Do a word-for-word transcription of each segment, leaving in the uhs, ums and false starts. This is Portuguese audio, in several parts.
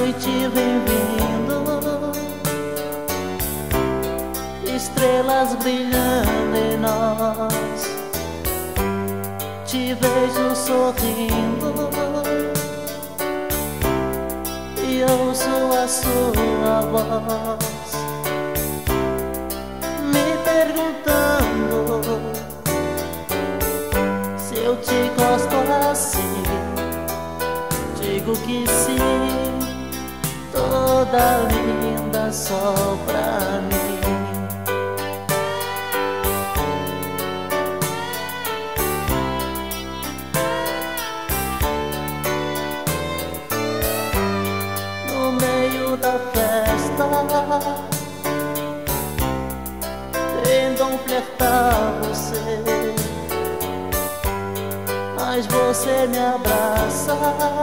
noite vem vindo, estrelas brilhando em nós. Te vejo sorrindo e ouço a sua voz, me perguntando se eu te gosto assim. Digo que sim, toda linda só pra mim. No meio da festa tentam flertar você, mas você me abraça,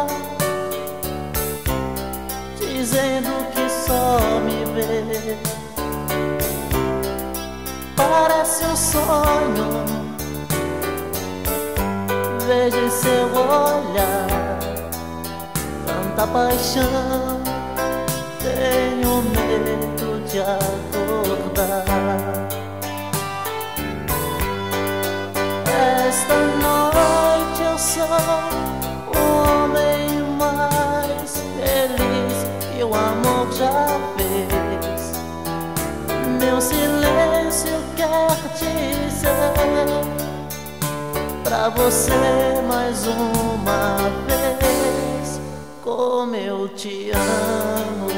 dizendo que só me vê. Parece um sonho, vejo em seu olhar tanta paixão. Tenho medo de acordar. Esta noite eu sou o homem mais feliz que o amor já fez. Meu silêncio quer dizer pra você mais uma vez como eu te amo.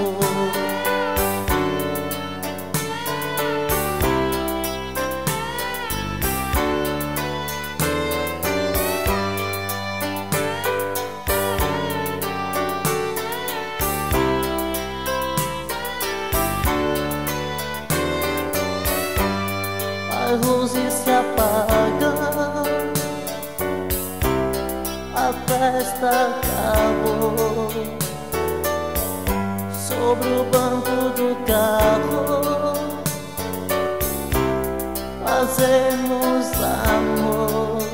As luzes se apagam, a festa acabou. Sobre o banco do carro fazemos amor.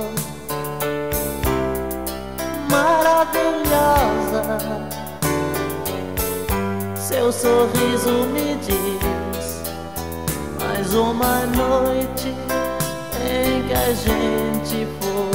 Maravilhosa, seu sorriso me diz mais uma noite em que a gente for